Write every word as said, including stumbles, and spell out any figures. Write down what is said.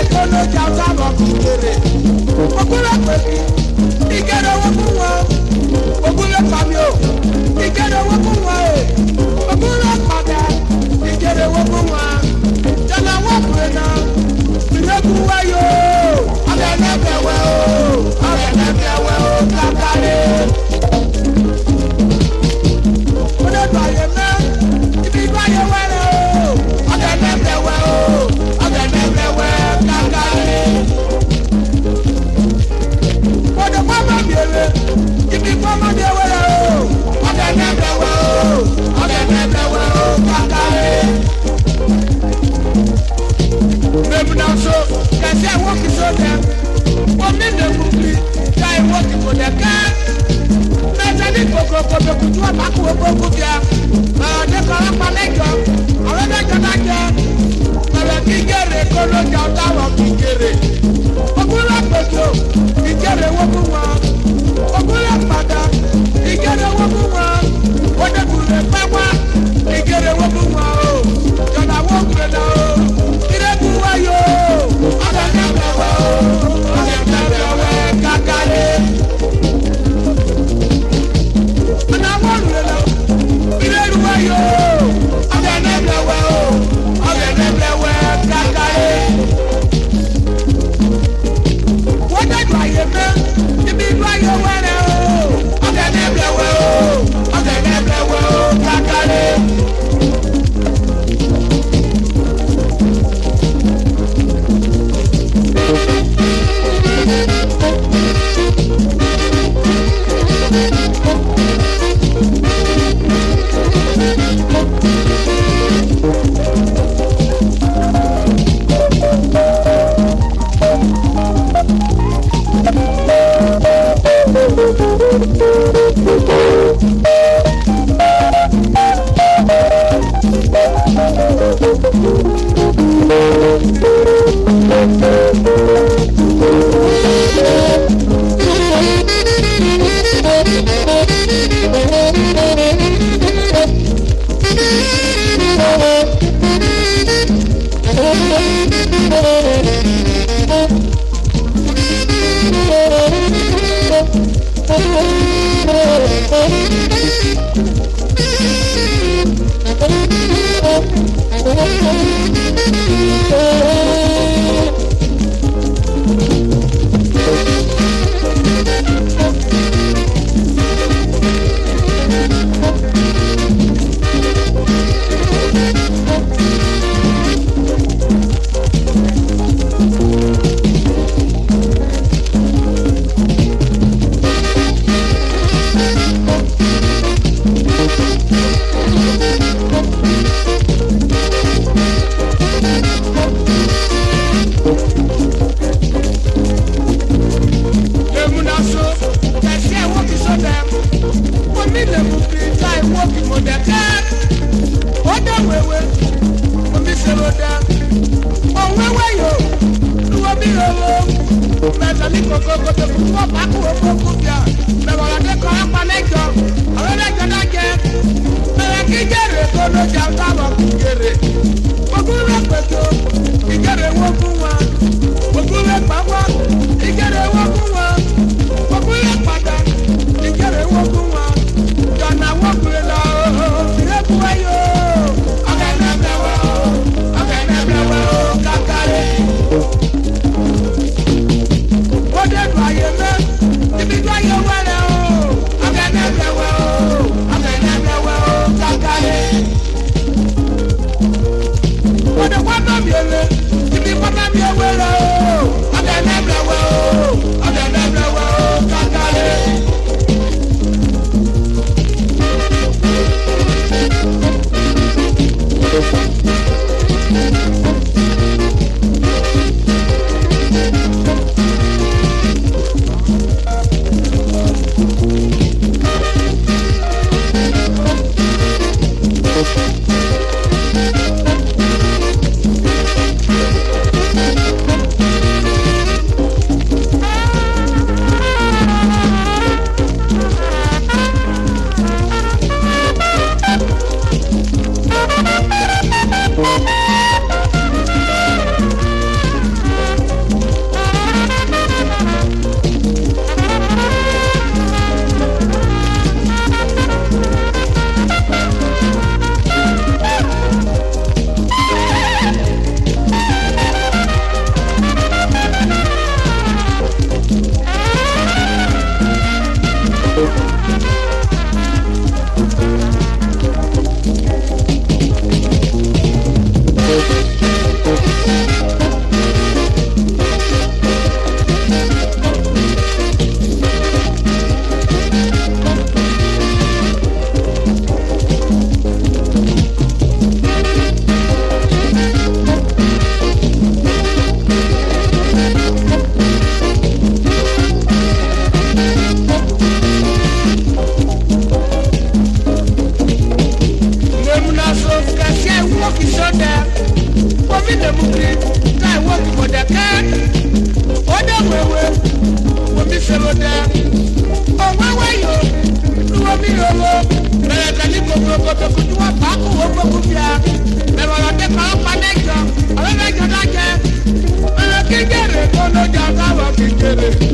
kono jauta mokere. Ogure pepi, igere wokunwa. Ogure pamio, igere wokunwa. Ogure pada, igere wokunwa. Jana wokure na, ineguwa yo. Ogene mrewe o, ogene mrewe o, kakare. Ode baye me, ibi baye wele o. Ogene mrewe o, ogene mrewe kakare. Ode mama biere, ibi mama de wele o. Ogene mrewe o, ogene mrewe o kakare. Maybe now so, can say walk is so them. One minute movie, guy walking for the car. That's a little go for the Kutua Baku Bokuya. Uh, the Karapaneka, another Kanaka. Uh, Kigere, Kolo Jauta, Kigere. Okula Peto, Kigere Wakuma. Okula Pada, Kigere Wakuma. What the Kule Papa, Kigere Wakuma. Jana Wakuma now. Yo, ogene mrewe o, ogene mrewe kakare. Ana wọlé lọ, ilé ìwé yo, ogene mrewe o, ogene mrewe kakare. Wọ́n dẹ́gbà yé mẹ́, ibi ìlú ayé wẹ̀rẹ̀ o, ogene mrewe o, ogene mrewe o kakare. If you want to be a Serode. Oh, why were you? You want me to go? Let the little go to the back of Oghene. Never let the car connect. I don't like that. I can't get it. Oh, no, you're not working.